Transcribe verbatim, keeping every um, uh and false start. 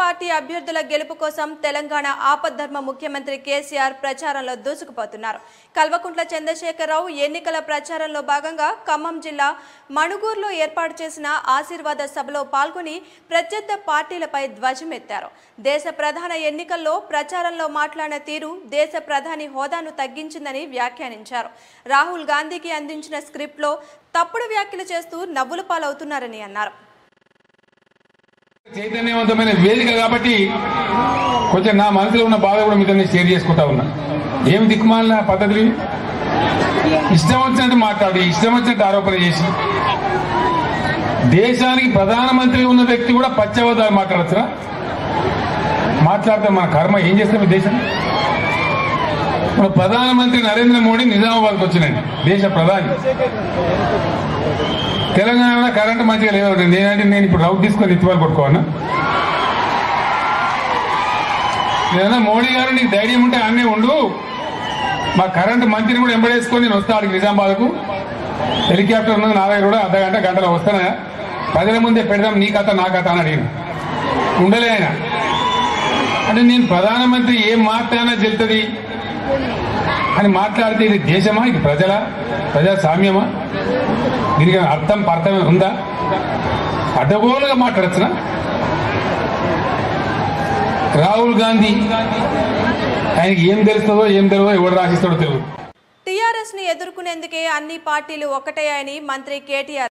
Party అభ్యర్థుల గెలుపు కోసం తెలంగాణ ఆపద్ధర్మ ముఖ్యమంత్రి కేసీఆర్ ప్రచారంలో దూసుకుపోతున్నారు. కల్వకుంట్ల చంద్రశేఖరరావు ఎన్నికల ప్రచారంలో భాగంగా ఖమ్మం జిల్లా మణుగూరులో ఏర్పాటు చేసిన ఆశీర్వాద సభలో పాల్గొని ప్రత్యర్థి పార్టీలపై ధ్వజమెత్తారు. దేశ ప్రధాన ఎన్నికల్లో ప్రచారంలో మాట్లాడిన తీరు దేశ ప్రధాని హోదాను తగ్గించిందని వ్యాఖ్యానించారు. రాహుల్ గాంధీకి అందించిన స్క్రిప్ట్లో తప్పుడు వ్యాఖ్యలు చేస్తూ నవ్వుల పాలవుతున్నారని అన్నారు. చైతన్యవంతమైన వేదిక కాబట్టి కొంచెం నా మనసులో ఉన్న బాధ కూడా మీతో షేర్ చేసుకుంటా ఉన్నా. ఏమి దిక్కుమాలిన పద్ధతులు, ఇష్టం వచ్చినట్టు మాట్లాడి ఇష్టం వచ్చినట్టు ఆరోపణ చేసి దేశానికి ప్రధానమంత్రి ఉన్న వ్యక్తి కూడా పచ్చవదాలు మాట్లాడచ్చురా? మాట్లాడితే మన కర్మ ఏం చేస్తాం? ఈ దేశం మన ప్రధానమంత్రి నరేంద్ర మోడీ నిజామాబాద్కి వచ్చినండి, దేశ ప్రధాని. తెలంగాణలో కరెంటు మంచిగా లేదు. నేనంటే నేను ఇప్పుడు రౌట్ తీసుకొని ఇత్తివాలు కొట్టుకోవన్నా? లేదా మోడీ గారు నీకు ధైర్యం ఉంటే అన్నీ ఉండు, మా కరెంటు మంత్రిని కూడా ఎంబడేసుకొని నేను వస్తా అడిగి నిజామాబాద్కు. హెలికాప్టర్ ఉన్నది నా దగ్గర కూడా, అర్ధ గంట గంటలో వస్తానా? ప్రజల ముందే పెడదాం నీ కథ నా కథ అని అడిగిన. ఉండలే ఆయన. అంటే నేను ప్రధానమంత్రి ఏం మాట్లాడినా చెల్తుంది అని మాట్లాడితే ఇది దేశమా? ఇది ప్రజల ప్రజాస్వామ్యమా? దీనికి అర్థం పర్థమే ఉందా? అడ్డగోలుగా మాట్లాడచ్చునా? రాహుల్ గాంధీ ఆయనకి ఏం తెలుస్తుందో ఏం తెలియదో ఎవరు రాసిస్తాడో తెలియదు. టీఆర్ఎస్ ని ఎదుర్కొనేందుకే అన్ని పార్టీలు ఒక్కటే అని మంత్రి కేటీఆర్